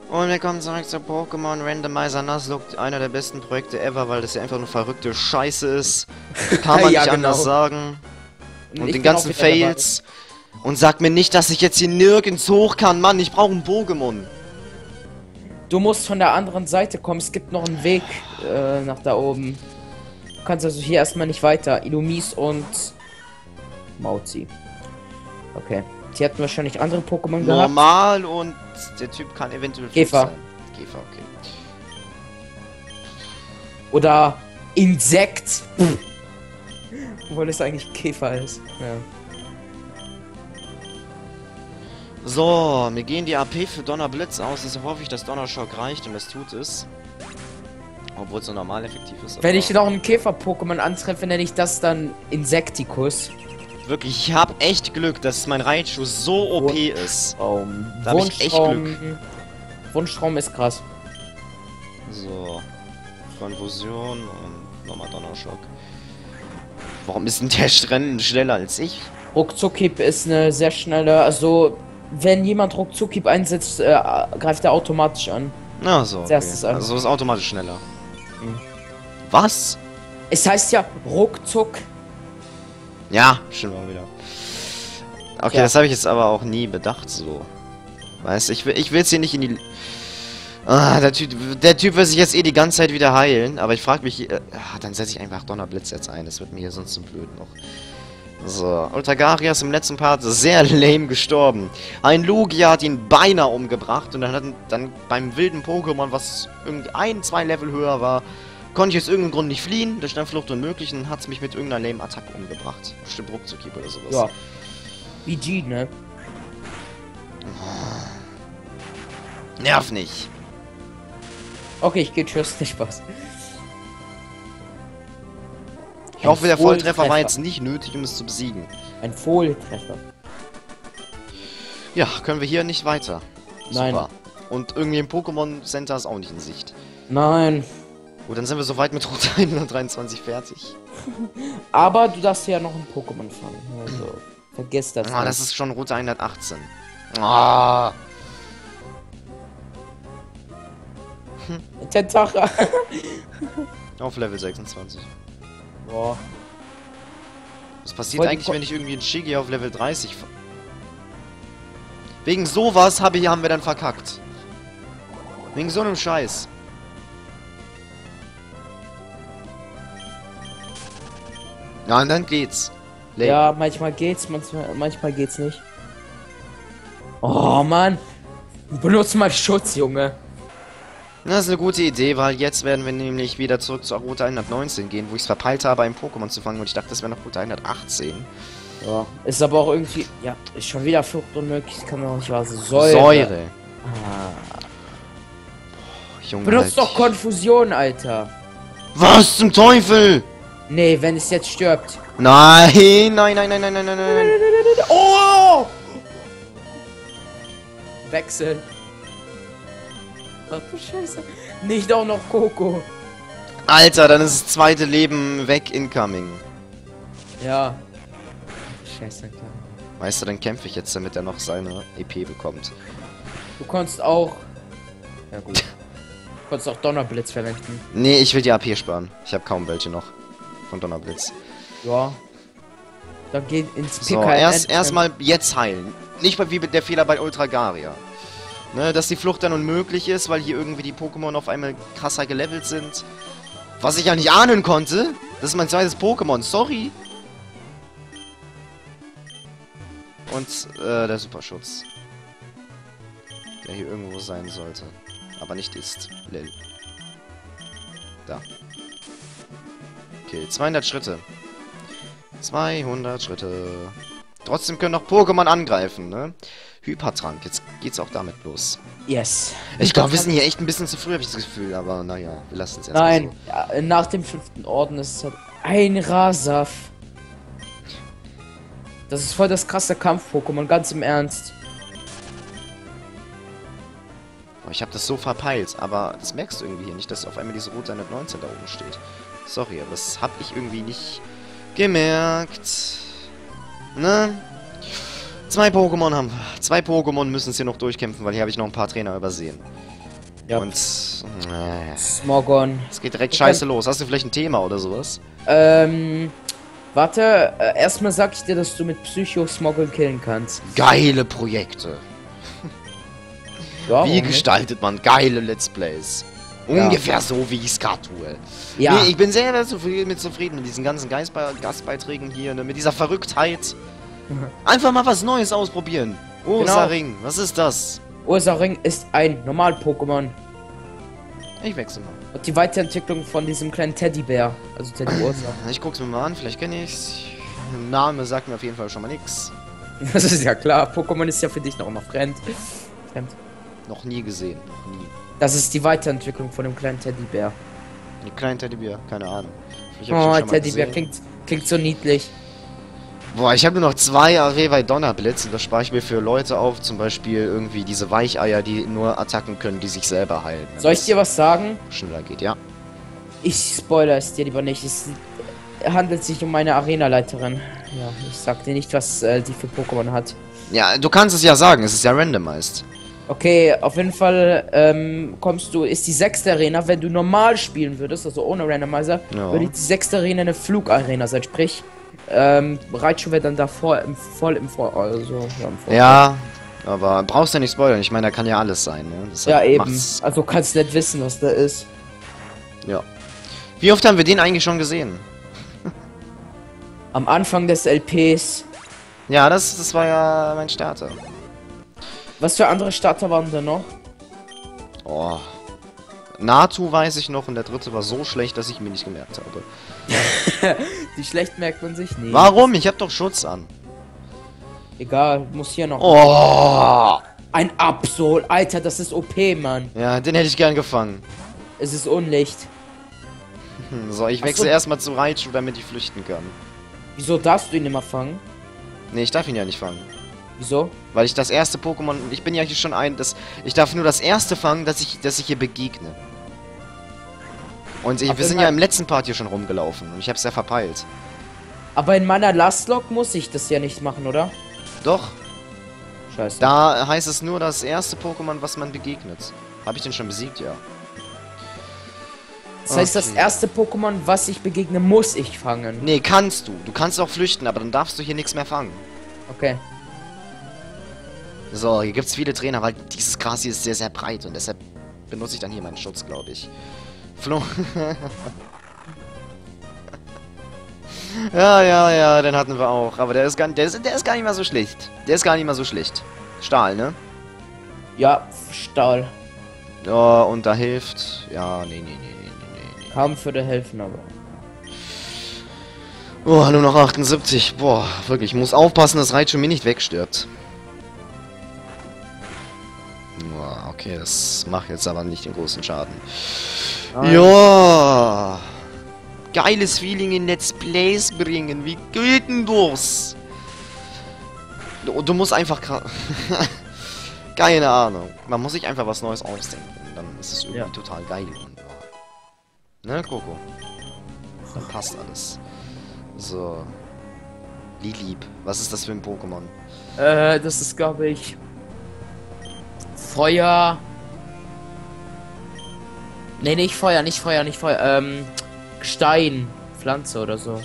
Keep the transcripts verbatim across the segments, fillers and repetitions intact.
Und wir kommen zurück zu Pokémon Randomizer Nuzlocke, einer der besten Projekte ever, weil das ja einfach nur verrückte Scheiße ist. Kann man Ja, nicht genau. anders sagen. Und Und ich den bin auch ganzen wieder dabei. Fails. Und sag mir nicht, dass ich jetzt hier nirgends hoch kann. Mann, ich brauche ein Pokémon. Du musst von der anderen Seite kommen. Es gibt noch einen Weg äh, nach da oben. Du kannst also hier erstmal nicht weiter. Illumis und Mauzi. Okay. Die hatten wahrscheinlich andere Pokémon gehabt. Normal und der Typ kann eventuell Käfer. sein. Käfer, okay. Oder Insekt. Obwohl es eigentlich Käfer ist. Ja. So, mir gehen die A P für Donnerblitz aus. Deshalb hoffe ich, dass Donnerschock reicht und das tut es. Obwohl es so normal effektiv ist. Wenn ich noch einen Käfer-Pokémon antreffe, nenne ich das dann Insecticus. Wirklich, ich habe echt Glück, dass mein Raichu so O P ist. Um, Da hab ich echt Wunschtraum. Wunschtraum ist krass. So. Konfusion und nochmal Donnerschock. Warum ist denn der Rennen schneller als ich? Ruckzuckhieb ist eine sehr schnelle, also wenn jemand Ruckzuckhieb einsetzt, äh, greift er automatisch an. Na so. Als erstes Okay. an. Also ist automatisch schneller. Mhm. Was? Es heißt ja Ruckzuck. Ja, stimmt mal wieder. Okay, Ja. das habe ich jetzt aber auch nie bedacht so. Weißt, ich will ich will jetzt hier nicht in die... Ah, der Typ, der Typ will sich jetzt eh die ganze Zeit wieder heilen, aber ich frage mich... Äh, ah, dann setze ich einfach Donnerblitz jetzt ein, das wird mir hier sonst zu blöd noch. So, Ultragaria ist im letzten Part sehr lame gestorben. Ein Lugia hat ihn beinahe umgebracht und dann hat dann beim wilden Pokémon, was irgendein, zwei Level höher war, konnte ich aus irgendeinem Grund nicht fliehen. Da stand Flucht unmöglich und hat es mich mit irgendeiner lame Attacke umgebracht. Bestimmt Ruckzuckhieb oder sowas. Ja. B G, ne? Nerv nicht. Okay, ich geh tschüss, nicht Spaß. Ich hoffe, der Volltreffer war Volltreffer. jetzt nicht nötig, um es zu besiegen. Ein Volltreffer. Ja, können wir hier nicht weiter. Nein. Super. Und irgendwie im Pokémon Center ist auch nicht in Sicht. Nein. Gut, dann sind wir soweit mit Route hundertdreiundzwanzig fertig. Aber du darfst ja noch ein Pokémon fangen. Also, vergiss das Ah, nicht. das ist schon Route hundertachtzehn. Ah. Tentacha. Auf Level sechsundzwanzig. Boah. Was passiert Wollte eigentlich, ko- wenn ich irgendwie einen Shigi auf Level dreißig... ver- Wegen sowas habe, haben wir dann verkackt. Wegen so einem Scheiß. Ja, und dann geht's. Lame. Ja, manchmal geht's, manchmal, manchmal geht's nicht. Oh Mann. Benutzt mal Schutz, Junge. Das ist eine gute Idee, weil jetzt werden wir nämlich wieder zurück zur Route hundertneunzehn gehen, wo ich es verpeilt habe, ein Pokémon zu fangen und ich dachte, das wäre noch Route hundertachtzehn. Ja. Ist aber auch irgendwie. Ja, ist schon wieder Flucht unmöglich. Das kann doch nicht wahr sein. Säure. Säure. Ah. Junge, Benutzt halt. doch Konfusion, Alter. Was zum Teufel? Nee, wenn es jetzt stirbt. Nein, nein, nein, nein, nein, nein, nein, nein. Oh! Wechseln. Ach du Scheiße. Nicht auch noch Coco. Alter, dann ist das zweite Leben weg, incoming. Ja. Scheiße, klar. Weißt du, dann kämpfe ich jetzt, damit er noch seine E P bekommt. Du kannst auch. Ja gut. Du kannst auch Donnerblitz verwenden. Nee, ich will die A P sparen. Ich habe kaum welche noch. Von Donnerblitz. Ja. Dann geht ins So, P K M. erst erstmal jetzt heilen. Nicht bei- wie der Fehler bei Ultragaria. Ne, dass die Flucht dann unmöglich ist, weil hier irgendwie die Pokémon auf einmal krasser gelevelt sind. Was ich ja nicht ahnen konnte. Das ist mein zweites Pokémon, sorry. Und äh, der Superschutz. Der hier irgendwo sein sollte. Aber nicht ist. Lil. Da. Okay, zweihundert Schritte. zweihundert Schritte. Trotzdem können noch Pokémon angreifen, ne? Hypertrank, jetzt geht's auch damit los. Yes. Ich glaube, wir sind hier echt ein bisschen zu früh, habe ich das Gefühl, aber naja, wir lassen es jetzt Nein, so. ja, nach dem fünften Orden ist es halt ein Rasaf. Das ist voll das krasse Kampf-Pokémon, ganz im Ernst. Oh, ich habe das so verpeilt, aber das merkst du irgendwie hier nicht, dass auf einmal diese Route hundertneunzehn da oben steht. Sorry, aber das habe ich irgendwie nicht gemerkt. Ne? Zwei Pokémon haben wir. Zwei Pokémon müssen es hier noch durchkämpfen, weil hier habe ich noch ein paar Trainer übersehen. Ja. Und äh, Smogon. es geht direkt Ich scheiße kann- los. Hast du vielleicht ein Thema oder sowas? Ähm, warte, äh, erstmal sag ich dir, dass du mit Psycho Smogon killen kannst. Geile Projekte. Ja, Wie warum nicht? gestaltet man geile Let's Plays? Ja. Ungefähr so, wie ich es gerade tue. Ja, Nee, ich bin sehr, sehr zufrieden mit zufrieden mit diesen ganzen Geistbe Gastbeiträgen hier, ne, mit dieser Verrücktheit. Einfach mal was Neues ausprobieren. Oh, Genau. Saring, was ist das? Ursaring ist ein Normal-Pokémon. Ich wechsle mal. Und die Weiterentwicklung von diesem kleinen Teddybär. Also Teddy Ursa. Ich guck's mir mal an, vielleicht kenne ich's. Name sagt mir auf jeden Fall schon mal nix. Das ist ja klar. Pokémon ist ja für dich noch immer fremd. Fremd. Noch nie gesehen, noch nie. Das ist die Weiterentwicklung von dem kleinen Teddybär. Ein kleiner Teddybär, keine Ahnung. Vielleicht hab ich Oh, den ein schon mal Teddybär gesehen. klingt, klingt so niedlich. Boah, ich habe nur noch zwei Array Donnerblitz und das spare ich mir für Leute auf, zum Beispiel irgendwie diese Weicheier, die nur Attacken können, die sich selber heilen. Soll ich dir was sagen? schneller geht, ja. Ich spoiler es dir lieber nicht. Es handelt sich um meine Arena-Leiterin. Ja, ich sag dir nicht, was äh, die für Pokémon hat. Ja, du kannst es ja sagen, es ist ja randomized. Okay, auf jeden Fall ähm, kommst du, ist die sechste Arena, wenn du normal spielen würdest, also ohne Randomizer, Ja. würde die sechste Arena eine Flugarena sein, sprich, ähm, Raichu wäre dann davor im, voll im Vor... Also, ja, im Vor Ja, aber brauchst ja nicht spoilern, ich meine, da kann ja alles sein, ne? ja, Deshalb eben. macht's- Also kannst nicht wissen, was da ist. Ja. Wie oft haben wir den eigentlich schon gesehen? Am Anfang des L Ps. Ja, das, das war ja mein Starter. Was für andere Starter waren da noch? Oh. Natu weiß ich noch und der dritte war so schlecht, dass ich mir nicht gemerkt habe. Die schlecht merkt man sich nicht. Warum? Ich hab doch Schutz an. Egal, muss hier noch. Oh. Ein Absol. Alter, das ist O P, Mann. Ja, den hätte ich gern gefangen. Es ist Unlicht. Hm, So, ich Ach wechsle so. erstmal zu Raichu, damit ich flüchten kann. Wieso darfst du ihn immer fangen? Nee, ich darf ihn ja nicht fangen. Wieso? Weil ich das erste Pokémon... Ich bin ja hier schon ein... Das, ich darf nur das erste fangen, das ich, das ich hier begegne. Und ich, Aber wir sind immer- ja im letzten Part hier schon rumgelaufen. Und ich hab's ja verpeilt. Aber in meiner Last Log muss ich das ja nicht machen, oder? Doch, Scheiße. da heißt es nur das erste Pokémon, was man begegnet. Habe ich den schon besiegt? Ja. Das heißt, das Okay. erste Pokémon, was ich begegne, muss ich fangen. Nee, kannst du. Du kannst auch flüchten, aber dann darfst du hier nichts mehr fangen. Okay. So, hier gibt's viele Trainer, weil dieses Gras hier ist sehr, sehr breit und deshalb benutze ich dann hier meinen Schutz, glaube ich. Flo. ja, ja, ja, den hatten wir auch. Aber der ist, gar, der, ist, der ist gar nicht mal so schlecht. Der ist gar nicht mal so schlecht. Stahl, ne? Ja, Stahl. Ja, und da hilft... Ja, nee, nee, nee, nee, nee, nee. Kampf würde helfen, aber. Oh, nur noch achtundsiebzig. Boah, wirklich. Ich muss aufpassen, dass Raichu mir nicht wegstirbt. Boah, okay, das macht jetzt aber nicht den großen Schaden. Nein. Ja. Geiles Feeling in Let's Plays bringen. Wie geht denn das? Du, du musst einfach... gra- Keine Ahnung. Man muss sich einfach was Neues ausdenken. Dann ist es irgendwie Ja. total geil. Ne, Coco? Dann passt alles. So. Lilip. Was ist das für ein Pokémon? Äh, das ist, glaube ich. Feuer. Nee, nicht Feuer, nicht Feuer, nicht Feuer. Ähm, Stein. Pflanze oder so.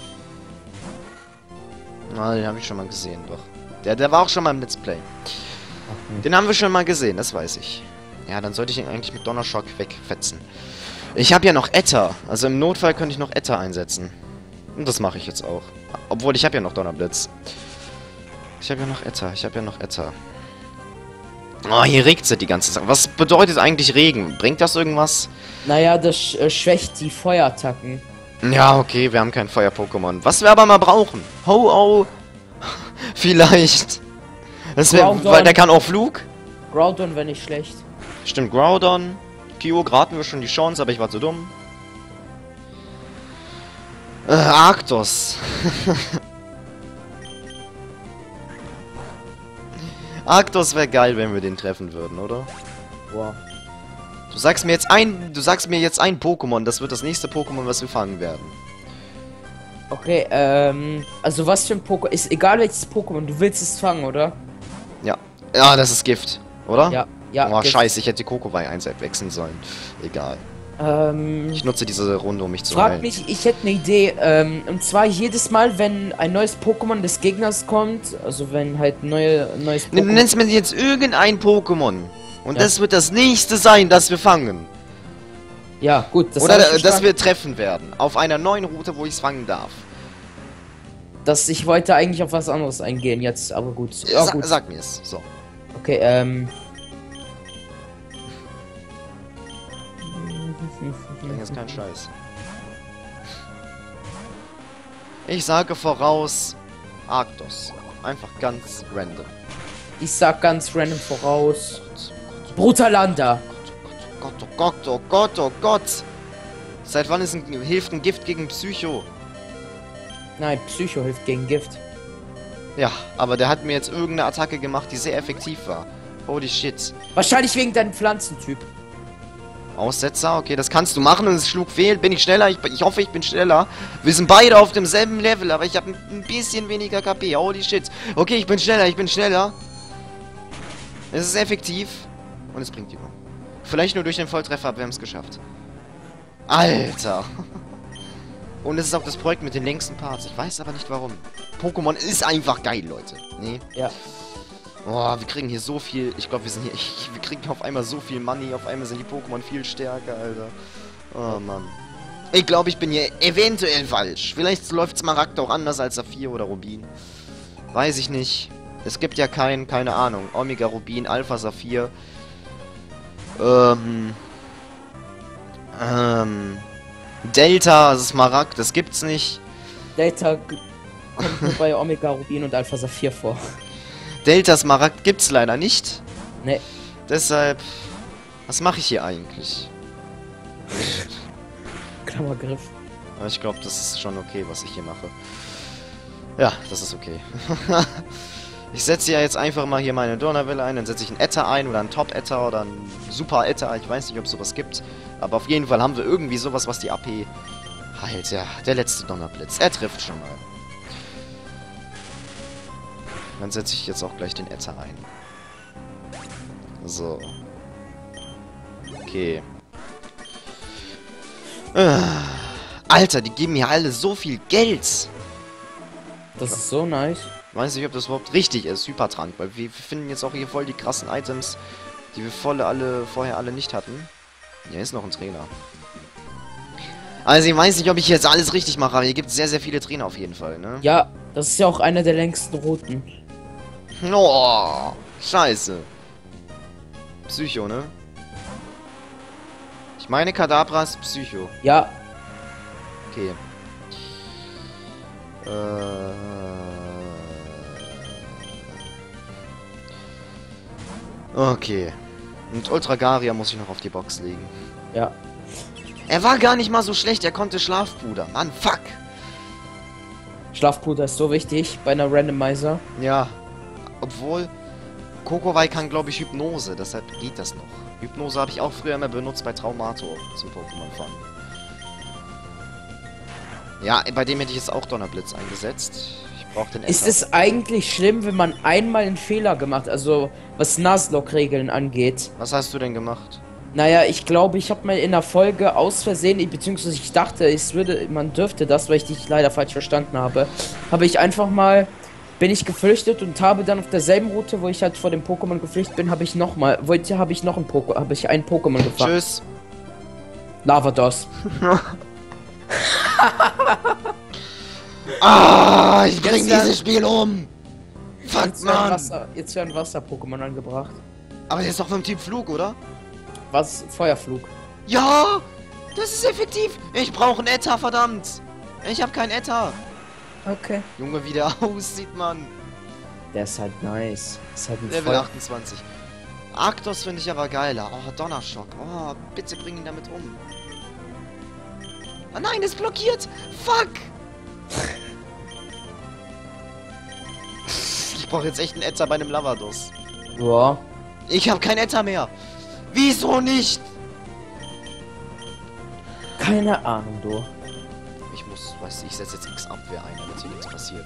Ah, den habe ich schon mal gesehen, doch. Der, der war auch schon mal im Let's Play. Den haben wir schon mal gesehen, das weiß ich. Ja, dann sollte ich ihn eigentlich mit Donnerschock wegfetzen. Ich habe ja noch Etta. Also im Notfall könnte ich noch Etta einsetzen. Und das mache ich jetzt auch. Obwohl, ich habe ja noch Donnerblitz. Ich habe ja noch Etta, ich habe ja noch Etta. Oh, hier regnet es die ganze Zeit. Was bedeutet eigentlich Regen? Bringt das irgendwas? Naja, das sch äh, schwächt die Feuerattacken. Ja, okay, wir haben kein Feuer-Pokémon. Was wir aber mal brauchen. Ho-Oh. Vielleicht. Das wär, Groudon. weil der kann auch Flug. Groudon wäre nicht schlecht. Stimmt, Groudon. Kyo hatten wir schon die Chance, aber ich war zu dumm. Äh, Arctos. Arctos wäre geil, wenn wir den treffen würden, oder? Boah. Du sagst mir jetzt ein, du sagst mir jetzt ein Pokémon, das wird das nächste Pokémon, was wir fangen werden. Okay, ähm, also was für ein Pokémon, ist egal welches Pokémon, du willst es fangen, oder? Ja. Ja, das ist Gift, oder? Ja, Ja, Oh, Gift. scheiße, ich hätte die Kokowai einwechseln sollen. Egal. Ähm, Ich nutze diese Runde, um mich zu frag heilen. mich, ich hätte eine Idee. Ähm, und zwar jedes Mal, wenn ein neues Pokémon des Gegners kommt, also wenn halt neue, ein neues Du Pokémon... nennst mir jetzt irgendein Pokémon. Und Ja. das wird das nächste sein, das wir fangen. Ja, gut, das Oder hab ich äh, dass verstanden. wir treffen werden. Auf einer neuen Route, wo ich es fangen darf. Das, ich wollte eigentlich auf was anderes eingehen jetzt, aber gut. Ja, Sa gut. Sag mir es. So. Okay, ähm... Das ist kein Scheiß. Ich sage voraus Arctos. Einfach ganz random. Ich sag ganz random voraus. Brutalanda. Oh Gott, oh Gott, oh Gott, oh Gott. Seit wann ist ein, hilft ein Gift gegen Psycho? Nein, Psycho hilft gegen Gift. Ja, aber der hat mir jetzt irgendeine Attacke gemacht, die sehr effektiv war. Holy shit. Wahrscheinlich wegen deinem Pflanzentyp. Aussetzer, okay, das kannst du machen und es schlug fehl. Bin ich schneller? Ich, ich hoffe, ich bin schneller. Wir sind beide auf demselben Level, aber ich habe ein, ein bisschen weniger K P. Holy shit. Okay, ich bin schneller, ich bin schneller. Es ist effektiv. Und es bringt die um. Vielleicht nur durch den Volltreffer, aber wir haben es geschafft. Alter. Und es ist auch das Projekt mit den längsten Parts. Ich weiß aber nicht warum. Pokémon ist einfach geil, Leute. Nee. Ja. Boah, wir kriegen hier so viel. Ich glaube, wir sind hier. Ich, wir kriegen auf einmal so viel Money. Auf einmal sind die Pokémon viel stärker, Alter. Oh Mann. Ich glaube, ich bin hier eventuell falsch. Vielleicht läuft Smaragd auch anders als Saphir oder Rubin. Weiß ich nicht. Es gibt ja kein, keine Ahnung. Omega Rubin, Alpha Saphir. Ähm. Ähm. Delta Smaragd, das gibt's nicht. Delta g- kommt nur bei Omega Rubin und Alpha Saphir vor. Delta Smaragd gibt's leider nicht. Ne, Deshalb. Was mache ich hier eigentlich? Klammergriff. Aber ich glaube, das ist schon okay, was ich hier mache. Ja, das ist okay. Ich setze ja jetzt einfach mal hier meine Donnerwelle ein, dann setze ich einen Etta ein oder einen Top-Etta oder einen Super-Etta. Ich weiß nicht, ob es sowas gibt. Aber auf jeden Fall haben wir irgendwie sowas, was die A P heilt. Ja, der letzte Donnerblitz. Er trifft schon mal. Dann setze ich jetzt auch gleich den Etta ein. So. Okay. Ah. Alter, die geben mir alle so viel Geld. Das ist so nice. Weiß nicht, ob das überhaupt richtig ist, Hypertrank, weil wir finden jetzt auch hier voll die krassen Items, die wir volle alle vorher alle nicht hatten. Hier ist noch ein Trainer. Also ich weiß nicht, ob ich jetzt alles richtig mache, aber hier gibt es sehr, sehr viele Trainer auf jeden Fall, ne? Ja, das ist ja auch eine der längsten Routen. Oh, scheiße. Psycho, ne? Ich meine, Kadabra ist Psycho. Ja, Okay. Äh... Okay. Und Ultragaria muss ich noch auf die Box legen. ja. Er war gar nicht mal so schlecht, er konnte Schlafpuder. Mann, fuck. Schlafpuder ist so wichtig bei einer Randomizer. Ja. Obwohl, Kokowai kann, glaube ich, Hypnose, deshalb geht das noch. Hypnose habe ich auch früher immer benutzt bei Traumator zum Pokémon fangen. Ja, bei dem hätte ich jetzt auch Donnerblitz eingesetzt. Ich brauche den Ist Enter. es eigentlich schlimm, wenn man einmal einen Fehler gemacht, also was Nuzlocke-Regeln angeht? Was hast du denn gemacht? Naja, ich glaube, ich habe mal in der Folge aus Versehen, beziehungsweise ich dachte, es würde, man dürfte das, weil ich dich leider falsch verstanden habe, habe ich einfach mal, bin ich geflüchtet und habe dann auf derselben Route, wo ich halt vor dem Pokémon geflüchtet bin, habe ich noch mal, wollte, habe ich noch ein Pokémon, habe ich ein Pokémon gefangen. Tschüss. Lavados. Ah, ich bring Jetzt werden- dieses Spiel um. Fuck, Jetzt werden Mann. Wasser, jetzt werden Wasser-Pokémon angebracht. Aber der ist doch vom Typ Flug, oder? Was? Feuerflug. Ja, das ist effektiv. Ich brauche einen Etta, verdammt. Ich habe keinen Etta. Okay. Junge, wie der aussieht, Mann. Der ist halt nice. Ist halt ein Level Feuer- achtundzwanzig. Arctos finde ich aber geiler. Oh, Donnerschock. Oh, bitte bring ihn damit um. Ah nein, ist blockiert. Fuck. Ich brauche jetzt echt einen Etta bei einem Lavados. Ja. Ich habe kein Etta mehr. Wieso nicht? Keine Ahnung, du. Ich muss, weißt du, ich setze jetzt X Abwehr ein, damit hier nichts passiert.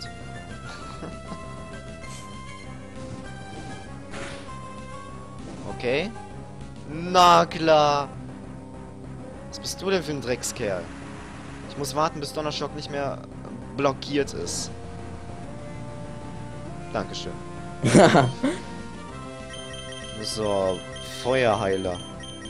Okay. Na klar. Was bist du denn für ein Dreckskerl? Ich muss warten, bis Donnerschock nicht mehr blockiert ist. Dankeschön. So, Feuerheiler.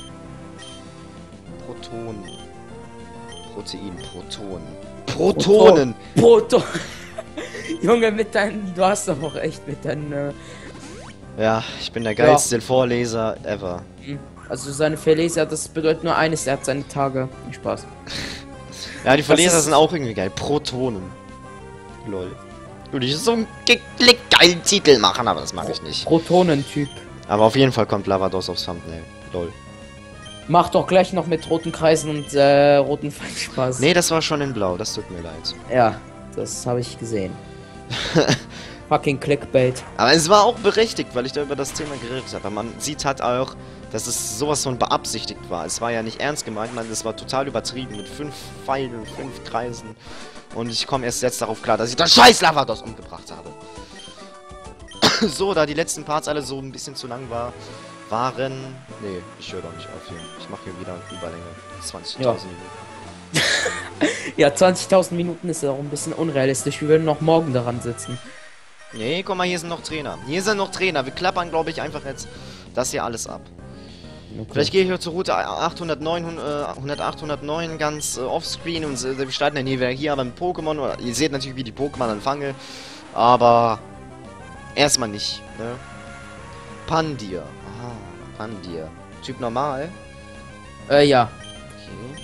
Protonen. Protein, Protonen. Protonen! Proton. Junge, mit deinen. Du hast doch auch echt mit deinen. Äh, Ja, ich bin der geilste ja. Vorleser ever. Also seine Verleser, das bedeutet nur eines, er hat seine Tage. Spaß. Ja, die Verleser sind auch irgendwie geil. Protonen. Lol. Würde ich so einen ge geilen Titel machen, aber das mache ich nicht. Protonentyp. Aber auf jeden Fall kommt Lavados aufs Thumbnail. Lol. Mach doch gleich noch mit roten Kreisen und äh, roten Pfeilen Spaß. Nee, das war schon in Blau, das tut mir leid. Ja, das habe ich gesehen. Fucking Clickbait. Aber es war auch berechtigt, weil ich da über das Thema geredet habe. Man sieht halt auch, dass es sowas von beabsichtigt war. Es war ja nicht ernst gemeint, man, es war total übertrieben mit fünf Pfeilen, fünf Kreisen. Und ich komme erst jetzt darauf klar, dass ich das scheiß Lavados umgebracht habe. So, da die letzten Parts alle so ein bisschen zu lang war, waren... Nee, ich höre doch nicht auf hier. Ich mache hier wieder Überlänge. zwanzigtausend ja. Minuten. Ja, zwanzigtausend Minuten ist ja auch ein bisschen unrealistisch. Wir würden noch morgen daran sitzen. Nee, guck mal, hier sind noch Trainer. Hier sind noch Trainer. Wir klappern, glaube ich, einfach jetzt das hier alles ab. Okay. Vielleicht gehe ich hier zur Route achthundertneun, achthundertneun ganz äh, offscreen und äh, wir starten dann hier, hier aber mit Pokémon. Oder, ihr seht natürlich, wie die Pokémon dann fange. Aber erstmal nicht, ne? Pandir. Ah, Pandir. Typ normal? Äh, ja. Okay.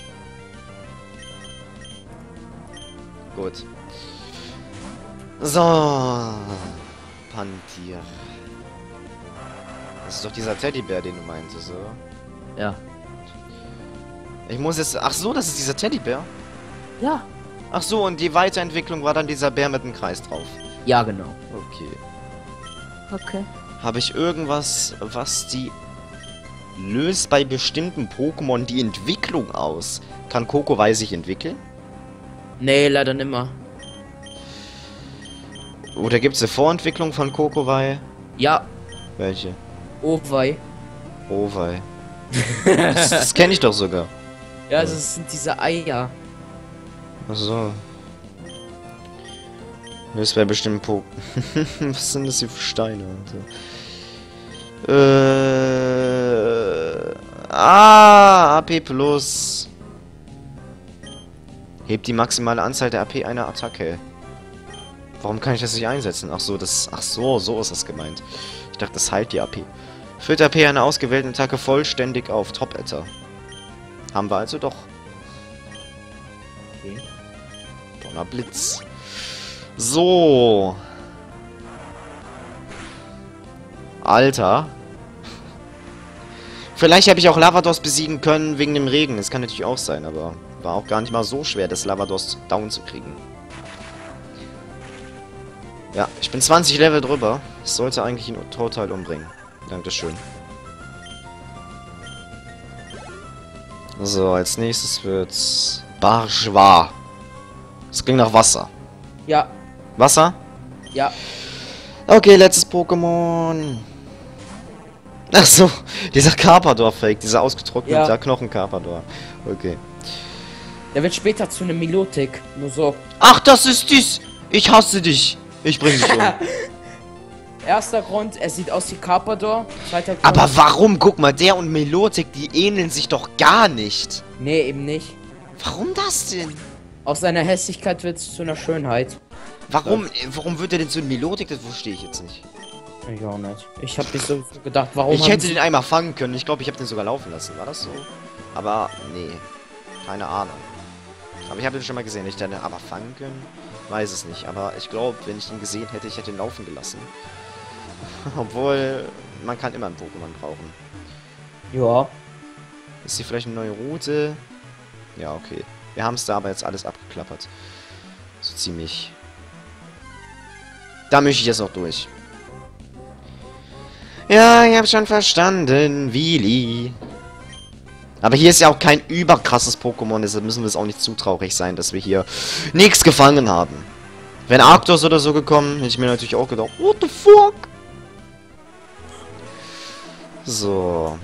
Gut. So. Pandir. Das ist doch dieser Teddybär, den du meintest, oder? Ja. Ich muss jetzt... Ach so, das ist dieser Teddybär? Ja. Ach so, und die Weiterentwicklung war dann dieser Bär mit dem Kreis drauf. Ja, genau. Okay. Okay. Habe ich irgendwas, was die... Löst bei bestimmten Pokémon die Entwicklung aus? Kann Kokowai sich entwickeln? Nee, leider nimmer. Oder gibt es eine Vorentwicklung von Kokowai? Ja. Welche? Owei. Owei. Das, das kenne ich doch sogar. Ja, also das sind diese Eier. Ach so. Das wäre bestimmt Po. Was sind das hier für Steine? Also. Äh. Ah, A P plus. Hebt die maximale Anzahl der A P einer Attacke. Warum kann ich das nicht einsetzen? Ach so, das. Ach so, so ist das gemeint. Ich dachte, das heilt die A P. Füllt A P einer ausgewählten Attacke vollständig auf. Top-Etter. Haben wir also doch. Okay. Donnerblitz. So. Alter. Vielleicht habe ich auch Lavados besiegen können wegen dem Regen. Das kann natürlich auch sein, aber war auch gar nicht mal so schwer, das Lavados down zu kriegen. Ja, ich bin zwanzig Level drüber. Das sollte eigentlich ihn total umbringen. Dankeschön. So, als nächstes wird's Barschwa. Das klingt nach Wasser. Ja. Wasser? Ja. Okay, letztes Pokémon. Ach so, dieser Carpador-Fake, dieser ausgetrocknete ja. Knochen-Carpador. Okay. Der wird später zu einem Milotic. Nur so. Ach, das ist dies! Ich hasse dich! Ich bring dich um. Erster Grund, er sieht aus wie Carpador. Zweiter Grund. Aber warum? Guck mal, der und Milotic, die ähneln sich doch gar nicht. Nee, eben nicht. Warum das denn? Aus seiner Hässlichkeit wird es zu einer Schönheit. Warum, warum wird er denn zu einem Milotic? Das verstehe ich jetzt nicht. Ich auch nicht. Ich habe mich so gedacht, warum... Ich hätte den einmal fangen können. Ich glaube, ich habe den sogar laufen lassen. War das so? Aber, nee. Keine Ahnung. Aber ich habe den schon mal gesehen. Ich hätte den aber fangen können? Weiß es nicht. Aber ich glaube, wenn ich ihn gesehen hätte, ich hätte ihn laufen gelassen. Obwohl, man kann immer einen Pokémon brauchen. Ja. Ist hier vielleicht eine neue Route? Ja, okay. Wir haben es da aber jetzt alles abgeklappert. So ziemlich. Da möchte ich jetzt noch durch. Ja, ich habe schon verstanden. Willi. Aber hier ist ja auch kein überkrasses Pokémon, deshalb müssen wir es auch nicht zu traurig sein, dass wir hier nichts gefangen haben. Wenn Arctos oder so gekommen, hätte ich mir natürlich auch gedacht, what the fuck? So.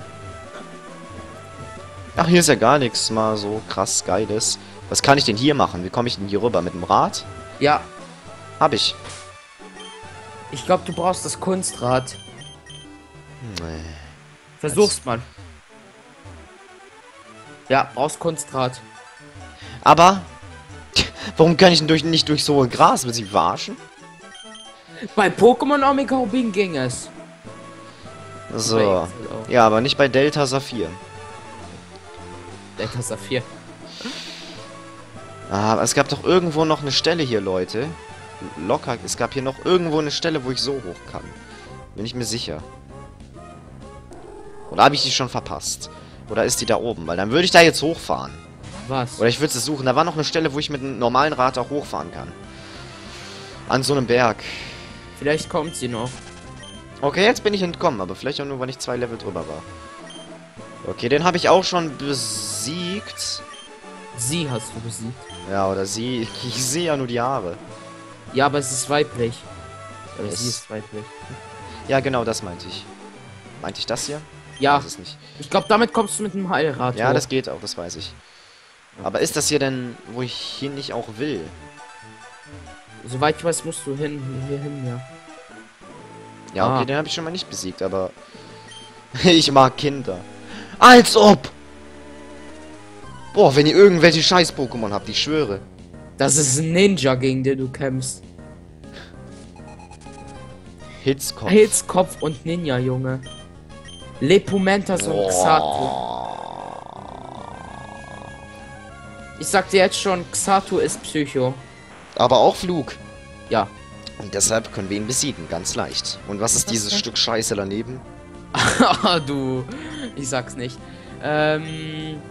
Ach, hier ist ja gar nichts mal so krass Geiles. Was kann ich denn hier machen? Wie komme ich denn hier rüber? Mit dem Rad? Ja, Hab ich. ich glaube, du brauchst das Kunstrad. Nee. Versuch's mal. Ja, brauchst Kunstrad. Aber... Warum kann ich denn durch, nicht durch so Gras? Will sie verarschen? Bei Pokémon Omega Rubin ging es. So. Ja, aber nicht bei Delta Saphir. Delta Saphir. Ah, aber es gab doch irgendwo noch eine Stelle hier, Leute. Locker, es gab hier noch irgendwo eine Stelle, wo ich so hoch kann. Bin ich mir sicher. Oder habe ich die schon verpasst? Oder ist die da oben? Weil dann würde ich da jetzt hochfahren. Was? Oder ich würde es suchen. Da war noch eine Stelle, wo ich mit einem normalen Rad auch hochfahren kann. An so einem Berg. Vielleicht kommt sie noch. Okay, jetzt bin ich entkommen, aber vielleicht auch nur, weil ich zwei Level drüber war. Okay, den habe ich auch schon besiegt. Sie hast du besiegt. Ja, oder sie. Ich sehe ja nur die Haare. Ja, aber es ist weiblich. Oder Es- sie ist weiblich. Ja, genau, das meinte ich. Meinte ich das hier? Ja, Das ist nicht. ich glaube, damit kommst du mit dem Heilrad Ja, hoch. das geht auch, das weiß ich. Aber ist das hier denn, wo ich hin nicht auch will? Soweit ich weiß, musst du hin, hier hin, ja. Ja, okay, Ah. den habe ich schon mal nicht besiegt, aber... ich mag Kinder. Als ob! Boah, wenn ihr irgendwelche Scheiß-Pokémon habt, ich schwöre. Das ist ein Ninja, gegen den du kämpfst. Hitzkopf. Hitzkopf und Ninja, Junge. Lepumentas und Xatu. Ich sag dir jetzt schon, Xatu ist Psycho. Aber auch Flug. Ja. Und deshalb können wir ihn besiegen, ganz leicht. Und was ist dieses Stück Scheiße daneben? Du. Ich sag's nicht. Ähm.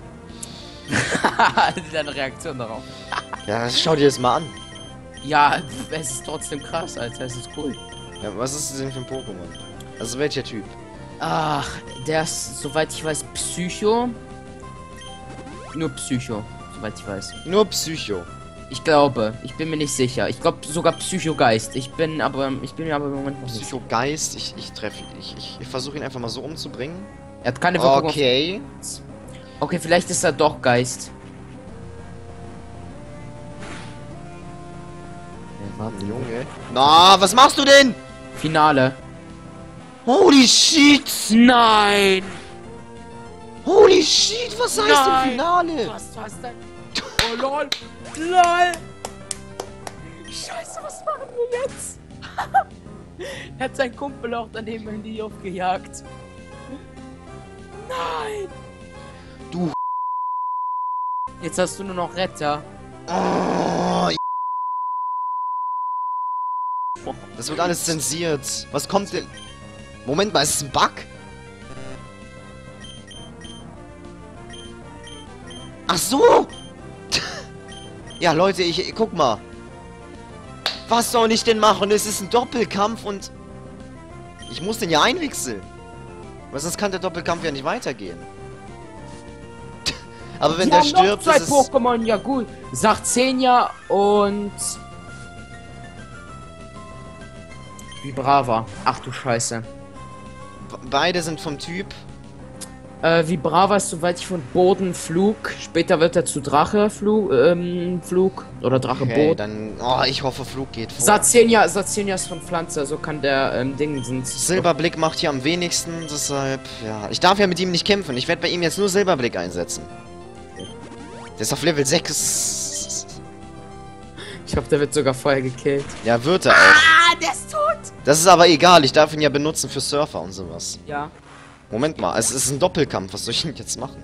Deine Reaktion darauf. Ja, schau dir das mal an. Ja, es ist trotzdem krass, Alter. Es ist cool. Ja, was ist das denn für ein Pokémon? Also welcher Typ? Ach, der ist, soweit ich weiß, Psycho. Nur Psycho, soweit ich weiß. Nur Psycho. Ich glaube, ich bin mir nicht sicher. Ich glaube sogar Psychogeist. Ich bin aber, ich bin mir aber im Moment noch nicht sicher. Psychogeist. Ich, ich treffe ihn. Ich, ich, ich versuche ihn einfach mal so umzubringen. Er hat keine Wirkung auf- Okay. Okay, vielleicht ist er doch Geist. Junge. Na, was machst du denn? Finale. Holy shit! Nein! Holy shit, was heißt Nein. im Finale? Was war's denn? Oh lol! LOL! Scheiße, was machen wir jetzt? Er hat seinen Kumpel auch daneben in die Luft gejagt. Nein! Du. Jetzt hast du nur noch Retter. Oh, das wird alles zensiert. Was kommt denn? Moment mal, ist es ein Bug? Ach so! Ja, Leute, ich guck mal. Was soll ich denn machen? Es ist ein Doppelkampf und ich muss den ja einwechseln. Weil sonst kann der Doppelkampf ja nicht weitergehen. Aber wenn Die der haben noch stirbt, zwei ist es... Pokémon, ja gut. Sachzenia und... Vibrava. Ach du Scheiße. Beide sind vom Typ. Äh, Vibrava ist, soweit ich von Boden Flug. Später wird er zu Drache Flug, ähm, Flug. Oder Drache Okay, Boden. dann... Oh, ich hoffe, Flug geht vor. Sazenia, Sazenia ist von Pflanze, so kann der, ähm, Ding sind. Silberblick macht hier am wenigsten, deshalb... Ja, ich darf ja mit ihm nicht kämpfen. Ich werde bei ihm jetzt nur Silberblick einsetzen. Der ist auf Level sechs. Ich hoffe, der wird sogar vorher gekillt. Ja, wird er auch. Ah, der ist tot! Das ist aber egal, ich darf ihn ja benutzen für Surfer und sowas. Ja. Moment mal, es ist ein Doppelkampf, was soll ich denn jetzt machen?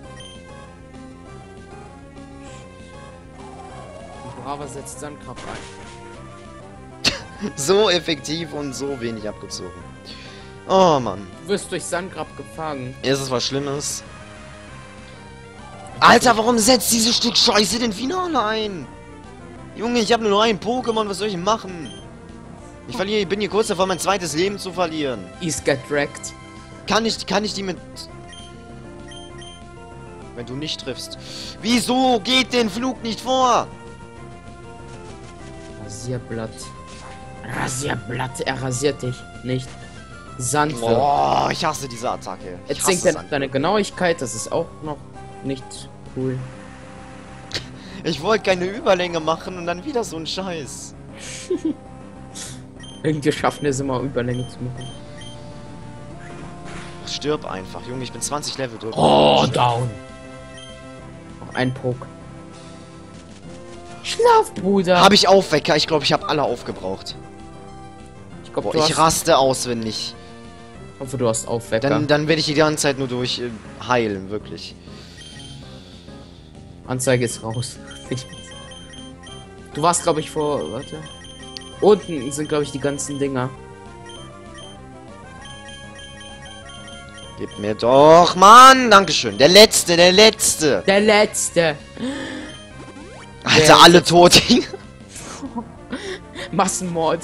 Vibrava setzt Sandkraft ein. So effektiv und so wenig abgezogen. Oh Mann. Du wirst durch Sandgrab gefangen. Ist es was Schlimmes? Alter, warum setzt dieses Stück Scheiße den Finale ein? Junge, ich habe nur noch ein Pokémon, was soll ich denn machen? Ich verliere, ich bin hier kurz davor, mein zweites Leben zu verlieren. East get wrecked. Kann ich, kann ich die mit... Wenn du nicht triffst. Wieso geht den Flug nicht vor? Rasierblatt. Rasierblatt, er rasiert dich nicht. Sanfte. Boah, ich hasse diese Attacke. Ich Jetzt sinkt hasse dann es deine Genauigkeit, das ist auch noch nicht cool. Ich wollte keine Überlänge machen und dann wieder so ein Scheiß. Irgendwie schaffen wir es immer, Überlänge zu machen. Stirb einfach, Junge, ich bin zwanzig Level durch. Oh, down. Noch ein Poke. Schlaf, Bruder. Habe ich Aufwecker? Ich glaube, ich habe alle aufgebraucht. Ich glaube, Boah, du ich hast... raste aus, wenn nicht. Ich hoffe, du hast Aufwecker. Dann, dann werde ich die ganze Zeit nur durch äh, heilen, wirklich. Anzeige ist raus. Nicht mehr. Du warst, glaube ich, vor... Warte. Unten sind, glaube ich, die ganzen Dinger. Gib mir doch, Mann! Dankeschön. Der letzte, der letzte. Der letzte. Alter, Der alle ist tot. Massenmord.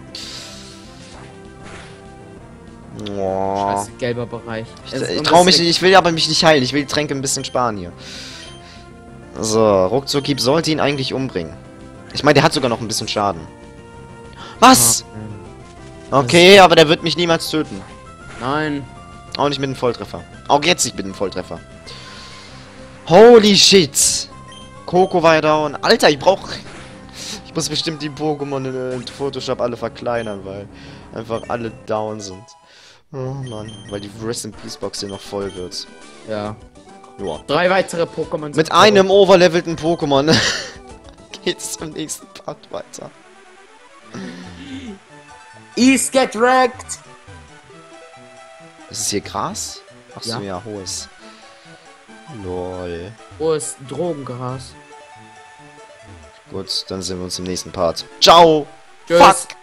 Oh. Scheiße, gelber Bereich. Ich, Es- ich und trau es mich ist- nicht, ich will aber mich nicht heilen. Ich will die Tränke ein bisschen sparen hier. So, Ruckzuckhieb sollte ihn eigentlich umbringen. Ich meine, der hat sogar noch ein bisschen Schaden. Was? Okay, aber der wird mich niemals töten. Nein. Auch nicht mit einem Volltreffer. Auch jetzt nicht mit einem Volltreffer. Holy shit. Coco war ja down. Alter, ich brauch... Ich muss bestimmt die Pokémon in, in Photoshop alle verkleinern, weil einfach alle down sind. Oh Mann, weil die Rest in Peace Box hier noch voll wird. Ja. Joa. Drei weitere Pokémon sind Mit tot. einem overlevelten Pokémon geht's zum nächsten Part weiter. East get wrecked. Ist es hier Gras? Achso, Ja. ja, hohes. Lol. Wo ist Drogengras? Gut, dann sehen wir uns im nächsten Part. Ciao! Tschüss. Fuck!